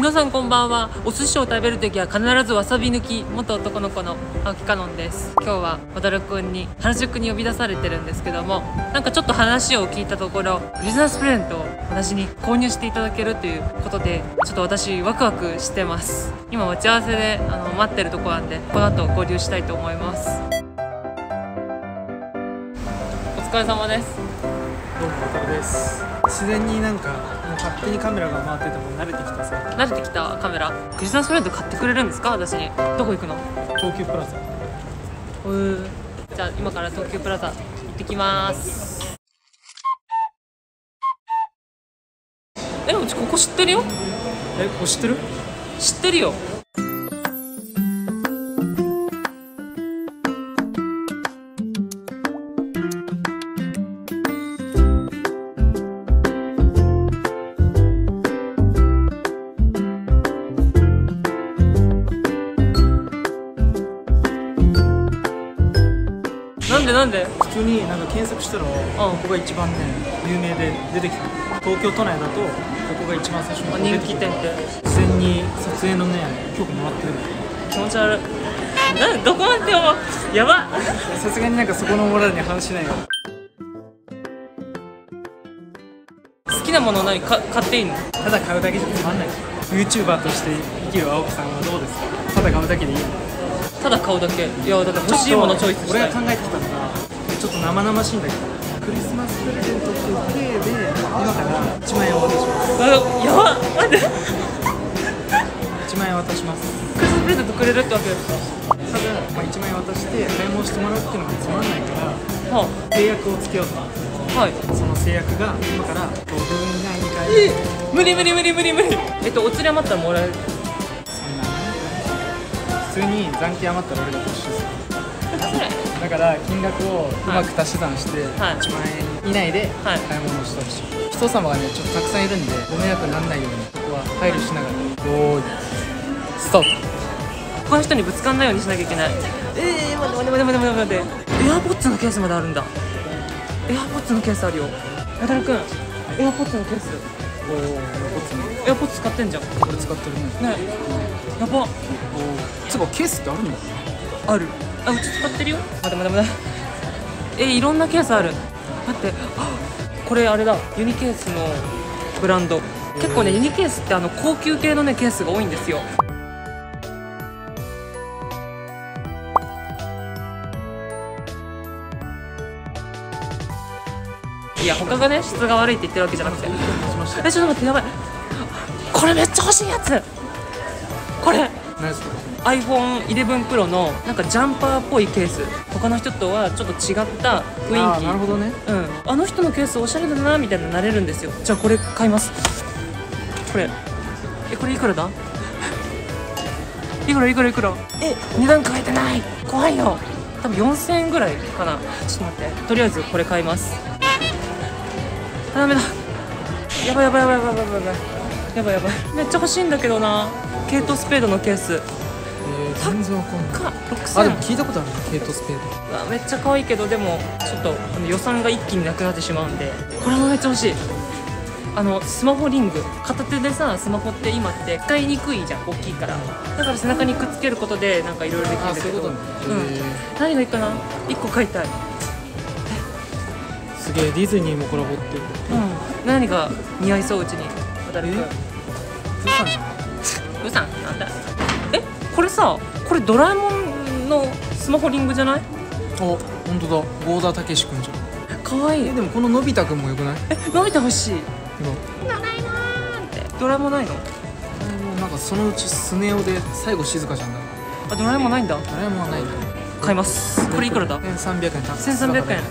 皆さんこんばんは。お寿司を食べるときは必ずわさび抜き、元男の子の青木かのんです。今日は小樽くんに原宿に呼び出されてるんですけども、なんかちょっと話を聞いたところクリスマスプレゼントを私に購入していただけるということで、ちょっと私ワクワクしてます。今待ち合わせで待ってるとこなんで、この後合流したいと思います。お疲れ様です。 どうも渡です。自然になんかもう勝手にカメラが回ってても慣れてきたさ。 慣れてきたカメラ。クリスマスプレゼント買ってくれるんですか、私に。どこ行くの？ 東急プラザ。 じゃあ今から東急プラザ行ってきます。うちここ知ってるよ。 ここ知ってる？ 知ってるよ。なんで普通になんか検索したら、ここが一番ね有名で出てきた。東京都内だとここが一番最初に出てきた。 人気店って自然に撮影のね許可もらってる。 気持ち悪い。どこまでもやば。 さすがになんかそこのモラルに反しないよ。 好きなもの何買っていいの？ ただ買うだけじゃつまんない。YouTuber として生きる青木さんはどうですか？ただ買うだけでいいの？ ただ買うだけ。いやだって欲しいものチョイスしたい。 俺が考えてきたのがちょっと生々しいんだけど、クリスマスプレゼントっていう体で今から1万円お渡しします。 やばっ、待って。 1万円渡します。 クリスマスプレゼントくれるってわけですか？ ただ、1万円渡して買い物してもらうっていうのがつまんないから、 は契約をつけようと。 はい。 その制約が今から5分以内に買える。 無理。お釣り余ったらもらえる。 そんな普通に残金余ったら俺が没収する。だから金額をうまく足し算して1万円以内で買い物をしてほしい。人様がねちょっとたくさんいるんでご迷惑にならないようにここは配慮しながら。よーいスタート。 他の人にぶつかんないようにしなきゃいけない。待って。エアポッツのケースまであるんだ。エアポッツのケースあるよ。やたるくん、エアポッツのケース。エアポッツ使ってんじゃん。 これ使ってるね。 やば。 つうかケースってあるんだ。 ある。うち使ってるよ。待って。いろんなケースある。待って、これあれだ。ユニケースのブランド。結構ね、ユニケースって高級系のねケースが多いんですよ。いや他がね質が悪いって言ってるわけじゃなくて。ちょっと待って、やばい。これめっちゃ欲しいやつ。これ何ですか ？iPhone 11 Pro のなんかジャンパーっぽいケース。他の人とはちょっと違った雰囲気。 なるほどね。 あの人のケースおしゃれだなみたいななれるんですよ。じゃあこれ買います。これいくらだ？いくら？値段書いてない。怖いよ。多分4000円ぐらいかな。ちょっと待って、とりあえずこれ買います。ダメだ。やばい。めっちゃ欲しいんだけどな。ケイトスペードのケース。 全然わかんない。 6000。 でも聞いたことあるね、ケイトスペード。 めっちゃ可愛いけど、でもちょっと予算が一気になくなってしまうんで、これもめっちゃ欲しい。スマホリング。片手でさ、スマホって今って使いにくいじゃん、大きいから。だから背中にくっつけることでなんかいろいろできるんだけど。何がいいかな。1個買いたい。 すげえ、ディズニーもコラボってる。 何が似合いそう？うちに渡るくん。 プーさんじゃない？ プーさんなんだ。これさ、これドラえもんのスマホリングじゃない？ 本当だ。郷田武史くんじゃん。 かわいい。 でもこののび太くんもよくない？ のび太欲しい。 ドラえもんってドラえもんないの？ なんかそのうちスネ夫で最後静香ちゃんだ。 ドラえもんないんだ。 ドラえもんはないんだ。 買います。これいくらだ ？1300円。 1300円。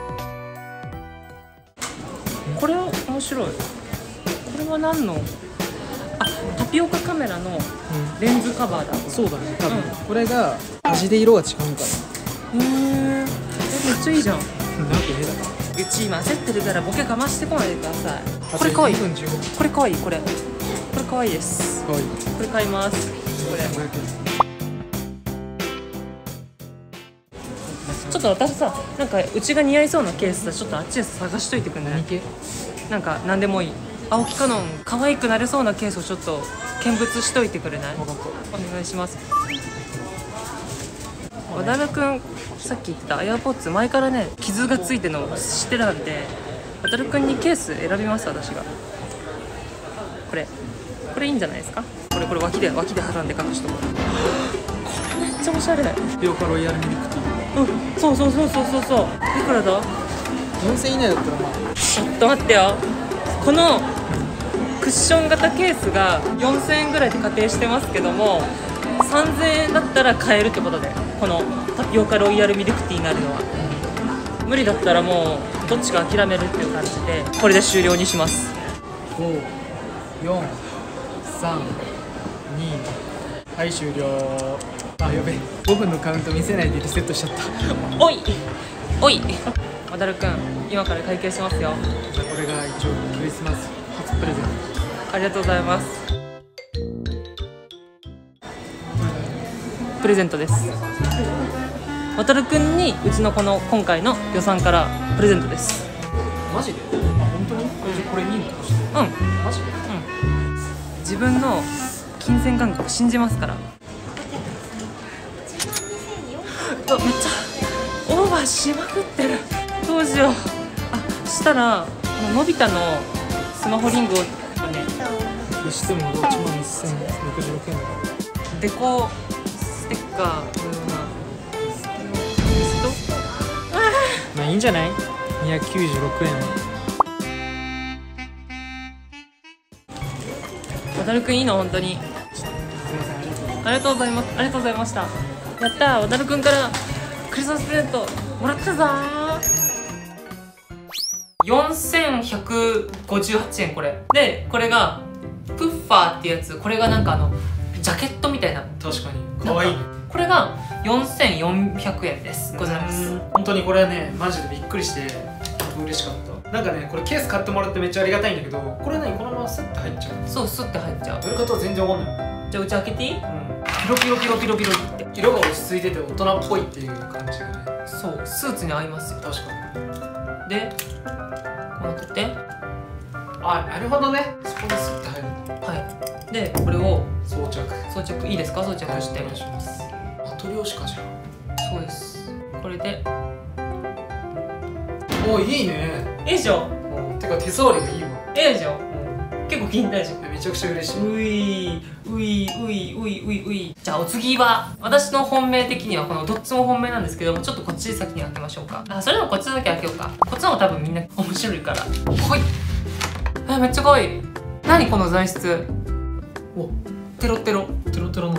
これは面白い。これは何の？タピオカカメラのレンズカバーだ。 そうだね、多分これが味で色が違うから。 めっちゃいいじゃん。 なんかうち今焦ってるからボケかましてこないでください。これかわいい。これかわいい。これかわいいです。これ買います。これちょっと私さ、なんかうちが似合いそうなケースさ、ちょっとあっちで探しといてくんない？なんか何でもいい。 青木かのん可愛くなれそうなケースをちょっと見物しといてくれない？お願いします。和田くん、さっき言ったAirPods前からね傷がついてるのを知ってたんで、和田くんにケース選びます。私がこれいいんじゃないですか。これ脇で挟んで隠しとこう。これめっちゃおしゃれ。 ヨカロイヤルミルクティー。 そう。いくらだ ？4000円以内だったらまあ。 ちょっと待ってよ。このクッション型ケースが4000円ぐらいで仮定してますけども、3000円だったら買えるってことで、このタピオカロイヤルミルクティーになるのは無理だったらもうどっちか諦めるっていう感じで、これで終了にします。 5、4、3、2、はい終了。あ、やべえ、5分のカウント見せないでリセットしちゃった。 おい和田くん、今から会計しますよ。 じゃあこれが一応クリスマス初プレゼント。 ありがとうございます。プレゼントです。和田くんにうちのこの今回の予算からプレゼントです。 マジで？あ、本当に？これいいのとして。 マジで？ 自分の金銭感覚信じますから。めっちゃオーバーしまくってる。どうしよう。したらのび太のスマホリングをね、 にしても1万1066円だから。 デコステッカーのようなリスト。 まあいいんじゃない？ 296円。 わたるくんいいの？本当にありがとうございます。ありがとうございました。やったー、わたるくんからクリスマスプレゼントもらったぞー。4158円。これで、これがプッファーってやつ。これがなんかジャケットみたいな。 確かに可愛いね。 これが4400円ですございます。 本当にこれはねマジでびっくりして嬉しかった。なんかねこれケース買ってもらってめっちゃありがたいんだけど、これねこのままスッて入っちゃう。 そう、スッて入っちゃう。 やり方は全然わかんない。 じゃあうち開けていい？ピロって色が落ち着いてて大人っぽいっていう感じがね。 そう、スーツに合いますよ。 確かに。 でこうなってて、 あ、なるほどね。そこにスッて入るの。 はい。でこれを装着いいですか？装着して、 お願いします。マトリョーシカじゃん。 そうです。これでお、いいね。 いいでしょ。 てか手触りがいいわ。 でしょ。結構気に入ったでしょ。 めちゃくちゃ嬉しい。 うい。じゃあお次は私の本命的にはこのどっちも本命なんですけども、ちょっとこっち先に開けましょうか。それでもこっちだけ開けようか。こっちの方が多分みんな面白いから。ほい。めっちゃ可愛い。何この材質。お、テロテロの。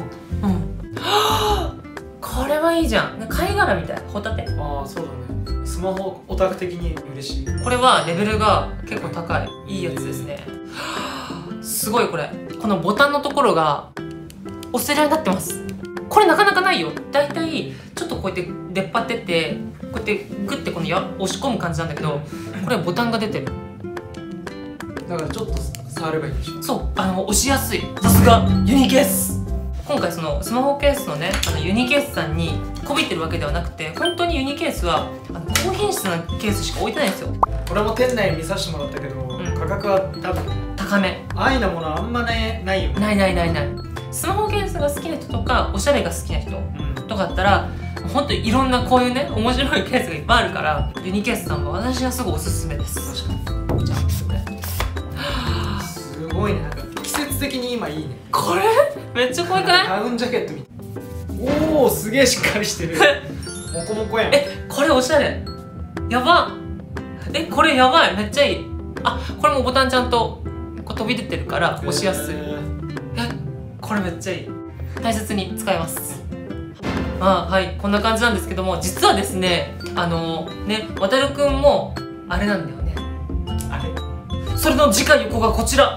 これはいいじゃん。貝殻みたい。ホタテ。 ああ、そうだね。スマホオタク的に嬉しい。 これはレベルが結構高いいいやつですね。すごい。このボタンのところが押せるようになってます。これなかなかないよ。だいたいちょっとこうやって出っ張ってて、こうやってグッて押し込む感じなんだけど、これボタンが出てる。 だからちょっと触ればいいでしょ。 そう、押しやすい。さすがユニケース。今回そのスマホケースのね、ユニケースさんにこびてるわけではなくて、本当にユニケースは高品質なケースしか置いてないんですよ。 これも店内見させてもらったけど、価格は多分高め。 安易なものあんまね、ないよね。 ない。スマホケースが好きな人とかおしゃれが好きな人とかだったら、本当にいろんなこういうね面白いケースがいっぱいあるから、ユニケースさんは私はすごいおすすめです。 確かに。 じゃあこれすごいね。なんか季節的に今いいね。 これめっちゃ可愛くない？ ダウンジャケットみたい。おお、すげえしっかりしてる。モコモコやん。 これおしゃれ。やば。これやばい。めっちゃいい。これもボタンちゃんとこう飛び出てるから押しやすい。これめっちゃいい。大切に使います。はい、こんな感じなんですけども、実はですね、わたるくんもあれなんだよね。 あれ？ それの次回予告がこちら。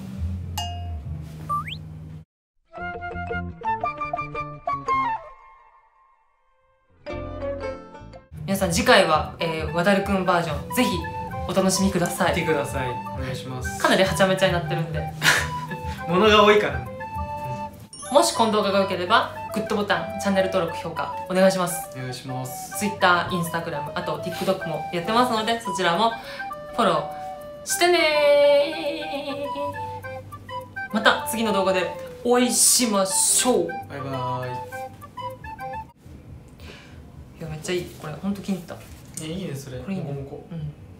皆さん次回は、わたるくんバージョンぜひお楽しみください。 見てください。お願いします。 かなりはちゃめちゃになってるんで物が多いからね。 もしこの動画が良ければグッドボタン、チャンネル登録、評価お願いします。 お願いします。 Twitter、Instagram、あと TikTok もやってますので、そちらもフォローしてねー。 また次の動画でお会いしましょう。 バイバーイ。 いやめっちゃいい、これほんと気に入った。 いいねそれ。 これいいね。 もこもこ。 うん。